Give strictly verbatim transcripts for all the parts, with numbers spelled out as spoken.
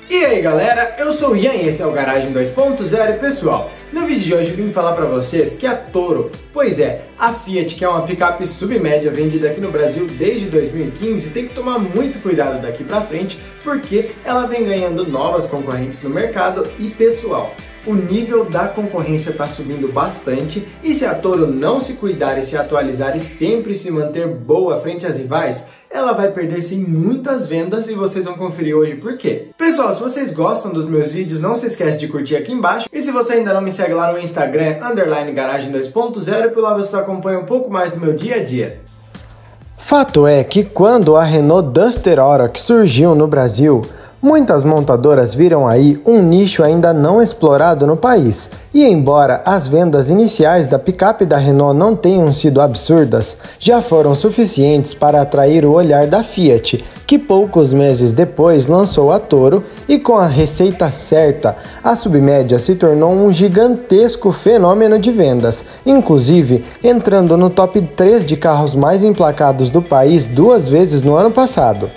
E aí galera, eu sou o Ian e esse é o Garagem dois ponto zero. E pessoal, no vídeo de hoje eu vim falar pra vocês que a Toro, pois é, a Fiat, que é uma picape submédia vendida aqui no Brasil desde dois mil e quinze, tem que tomar muito cuidado daqui pra frente, porque ela vem ganhando novas concorrentes no mercado e pessoal, o nível da concorrência está subindo bastante e se a Toro não se cuidar e se atualizar e sempre se manter boa frente às rivais, ela vai perder sim muitas vendas e vocês vão conferir hoje por quê. Pessoal, se vocês gostam dos meus vídeos, não se esquece de curtir aqui embaixo. E se você ainda não me segue lá no Instagram, underline garagem dois ponto zero, por lá você acompanha um pouco mais do meu dia a dia. Fato é que quando a Renault Duster Oroch surgiu no Brasil, muitas montadoras viram aí um nicho ainda não explorado no país. E embora as vendas iniciais da picape da Renault não tenham sido absurdas, já foram suficientes para atrair o olhar da Fiat, que poucos meses depois lançou a Toro e com a receita certa, a submédia se tornou um gigantesco fenômeno de vendas, inclusive entrando no top três de carros mais emplacados do país duas vezes no ano passado.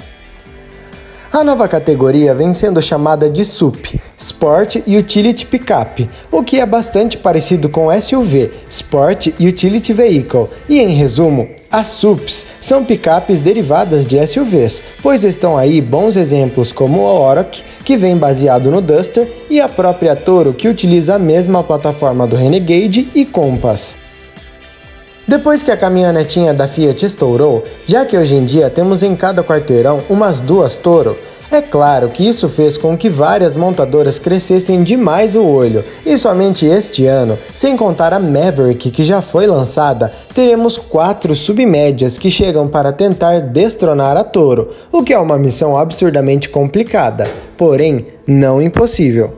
A nova categoria vem sendo chamada de S U P, Sport Utility Pickup, o que é bastante parecido com S U V, Sport Utility Vehicle, e em resumo, as S U Ps são picapes derivadas de S U Vs, pois estão aí bons exemplos como o Oroch, que vem baseado no Duster, e a própria Toro, que utiliza a mesma plataforma do Renegade e Compass. Depois que a caminhonetinha da Fiat estourou, já que hoje em dia temos em cada quarteirão umas duas Toro, é claro que isso fez com que várias montadoras crescessem demais o olho, e somente este ano, sem contar a Maverick que já foi lançada, teremos quatro submédias que chegam para tentar destronar a Toro, o que é uma missão absurdamente complicada, porém não impossível.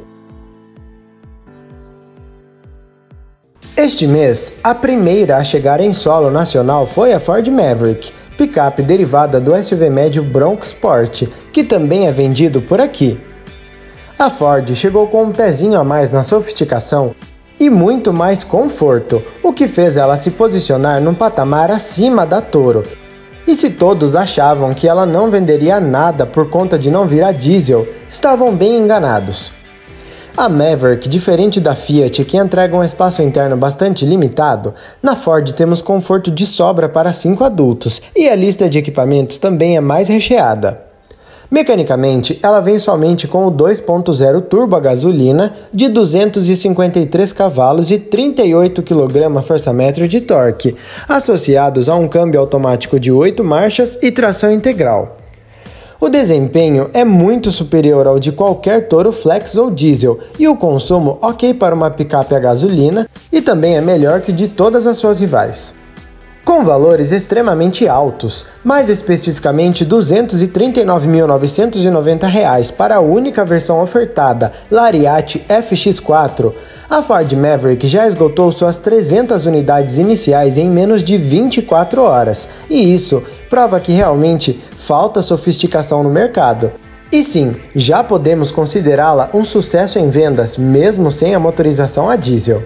Este mês, a primeira a chegar em solo nacional foi a Ford Maverick, picape derivada do S U V médio Bronco Sport, que também é vendido por aqui. A Ford chegou com um pezinho a mais na sofisticação e muito mais conforto, o que fez ela se posicionar num patamar acima da Toro. E se todos achavam que ela não venderia nada por conta de não vir a diesel, estavam bem enganados. A Maverick, diferente da Fiat, que entrega um espaço interno bastante limitado, na Ford temos conforto de sobra para cinco adultos e a lista de equipamentos também é mais recheada. Mecanicamente, ela vem somente com o dois ponto zero turbo a gasolina de duzentos e cinquenta e três cavalos e trinta e oito quilograma-força-metro de torque, associados a um câmbio automático de oito marchas e tração integral. O desempenho é muito superior ao de qualquer Toro Flex ou diesel e o consumo ok para uma picape a gasolina e também é melhor que de todas as suas rivais. Com valores extremamente altos, mais especificamente duzentos e trinta e nove mil novecentos e noventa reais para a única versão ofertada, Lariat F X quatro, a Ford Maverick já esgotou suas trezentas unidades iniciais em menos de vinte e quatro horas, e isso prova que realmente falta sofisticação no mercado. E sim, já podemos considerá-la um sucesso em vendas, mesmo sem a motorização a diesel.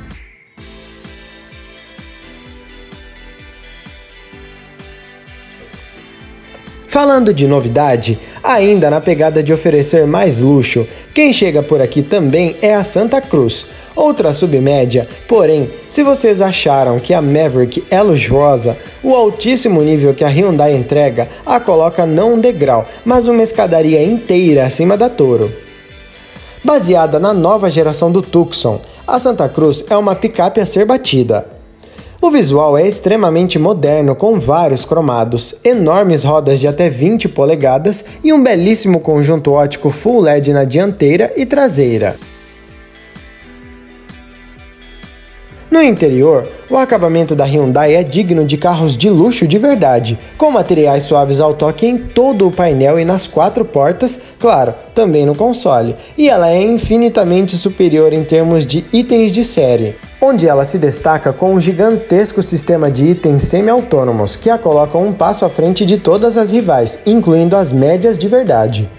Falando de novidade, ainda na pegada de oferecer mais luxo, quem chega por aqui também é a Santa Cruz, outra submédia, porém, se vocês acharam que a Maverick é luxuosa, o altíssimo nível que a Hyundai entrega a coloca não um degrau, mas uma escadaria inteira acima da Toro. Baseada na nova geração do Tucson, a Santa Cruz é uma picape a ser batida. O visual é extremamente moderno, com vários cromados, enormes rodas de até vinte polegadas e um belíssimo conjunto óptico Full L E D na dianteira e traseira. No interior, o acabamento da Hyundai é digno de carros de luxo de verdade, com materiais suaves ao toque em todo o painel e nas quatro portas, claro, também no console, e ela é infinitamente superior em termos de itens de série, onde ela se destaca com um gigantesco sistema de itens semi-autônomos que a colocam um passo à frente de todas as rivais, incluindo as médias de verdade.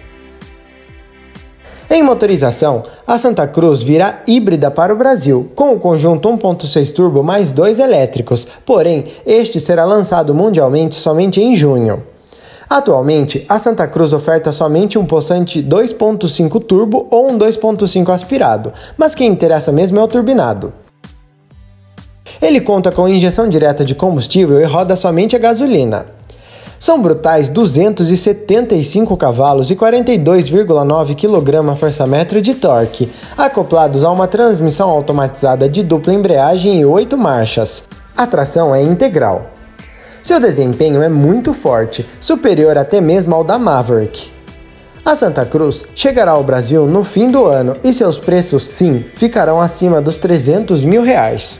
Em motorização, a Santa Cruz virá híbrida para o Brasil, com o conjunto um ponto seis turbo mais dois elétricos, porém, este será lançado mundialmente somente em junho. Atualmente, a Santa Cruz oferta somente um possante dois ponto cinco turbo ou um dois ponto cinco aspirado, mas quem interessa mesmo é o turbinado. Ele conta com injeção direta de combustível e roda somente a gasolina. São brutais duzentos e setenta e cinco cavalos e quarenta e dois vírgula nove quilograma-força-metro de torque, acoplados a uma transmissão automatizada de dupla embreagem e oito marchas. A tração é integral. Seu desempenho é muito forte, superior até mesmo ao da Maverick. A Santa Cruz chegará ao Brasil no fim do ano e seus preços, sim, ficarão acima dos trezentos mil reais.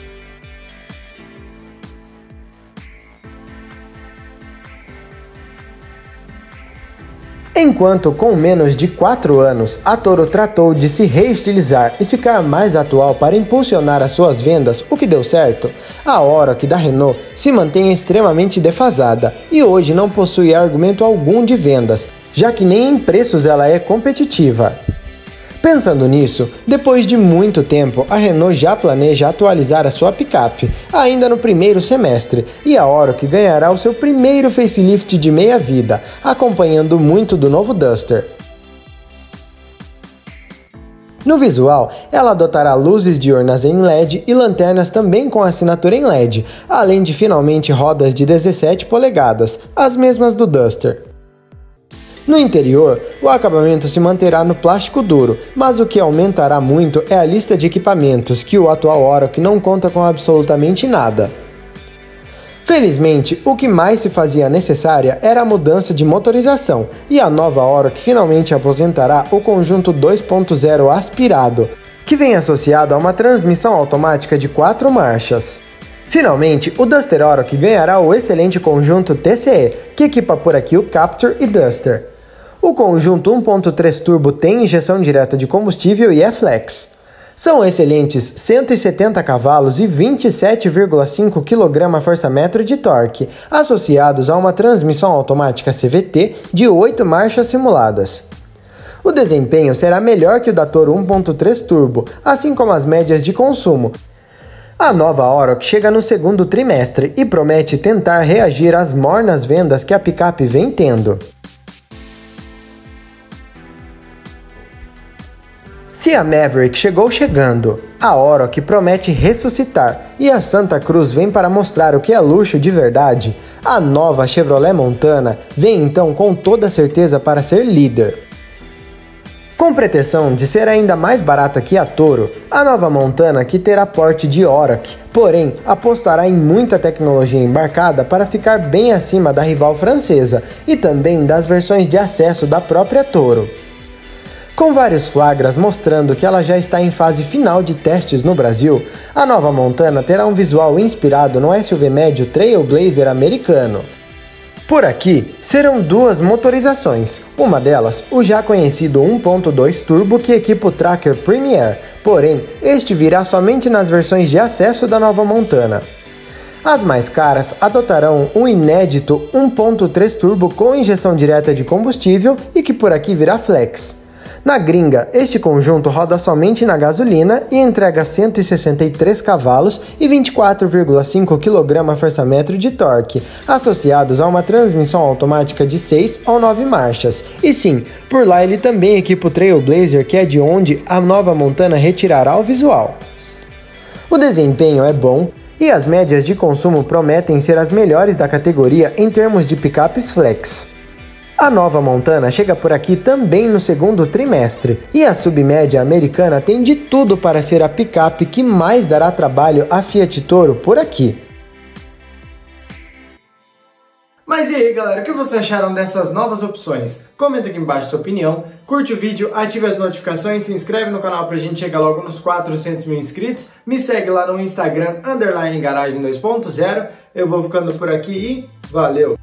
Enquanto com menos de quatro anos, a Toro tratou de se reestilizar e ficar mais atual para impulsionar as suas vendas, o que deu certo, a Oroch da Renault se mantém extremamente defasada e hoje não possui argumento algum de vendas, já que nem em preços ela é competitiva. Pensando nisso, depois de muito tempo, a Renault já planeja atualizar a sua picape, ainda no primeiro semestre, e a Oroch ganhará o seu primeiro facelift de meia-vida, acompanhando muito do novo Duster. No visual, ela adotará luzes diurnas em L E D e lanternas também com assinatura em L E D, além de finalmente rodas de dezessete polegadas, as mesmas do Duster. No interior, o acabamento se manterá no plástico duro, mas o que aumentará muito é a lista de equipamentos, que o atual Oroch não conta com absolutamente nada. Felizmente, o que mais se fazia necessária era a mudança de motorização, e a nova Oroch finalmente aposentará o conjunto dois ponto zero aspirado, que vem associado a uma transmissão automática de quatro marchas. Finalmente, o Duster Oroch ganhará o excelente conjunto T C E, que equipa por aqui o Captur e Duster. O conjunto um ponto três turbo tem injeção direta de combustível e é flex. São excelentes cento e setenta cavalos e vinte e sete vírgula cinco quilograma-força-metro de torque, associados a uma transmissão automática C V T de oito marchas simuladas. O desempenho será melhor que o da Toro um ponto três turbo, assim como as médias de consumo. A nova Oroch chega no segundo trimestre e promete tentar reagir às mornas vendas que a picape vem tendo. Se a Maverick chegou chegando, a Oroch promete ressuscitar e a Santa Cruz vem para mostrar o que é luxo de verdade, a nova Chevrolet Montana vem então com toda certeza para ser líder. Com pretensão de ser ainda mais barata que a Toro, a nova Montana que terá porte de Oroch, porém apostará em muita tecnologia embarcada para ficar bem acima da rival francesa e também das versões de acesso da própria Toro. Com vários flagras mostrando que ela já está em fase final de testes no Brasil, a nova Montana terá um visual inspirado no S U V médio Trailblazer americano. Por aqui, serão duas motorizações, uma delas o já conhecido um ponto dois turbo que equipa o Tracker Premier, porém este virá somente nas versões de acesso da nova Montana. As mais caras adotarão um inédito um ponto três turbo com injeção direta de combustível e que por aqui virá flex. Na gringa, este conjunto roda somente na gasolina e entrega cento e sessenta e três cavalos e vinte e quatro vírgula cinco quilograma-força-metro de torque, associados a uma transmissão automática de seis ou nove marchas. E sim, por lá ele também equipa o Trailblazer, que é de onde a nova Montana retirará o visual. O desempenho é bom e as médias de consumo prometem ser as melhores da categoria em termos de picapes flex. A nova Montana chega por aqui também no segundo trimestre, e a submédia americana tem de tudo para ser a picape que mais dará trabalho à Fiat Toro por aqui. Mas e aí galera, o que vocês acharam dessas novas opções? Comenta aqui embaixo sua opinião, curte o vídeo, ative as notificações, se inscreve no canal pra gente chegar logo nos quatrocentos mil inscritos, me segue lá no Instagram, underline garagem dois ponto zero, eu vou ficando por aqui e valeu!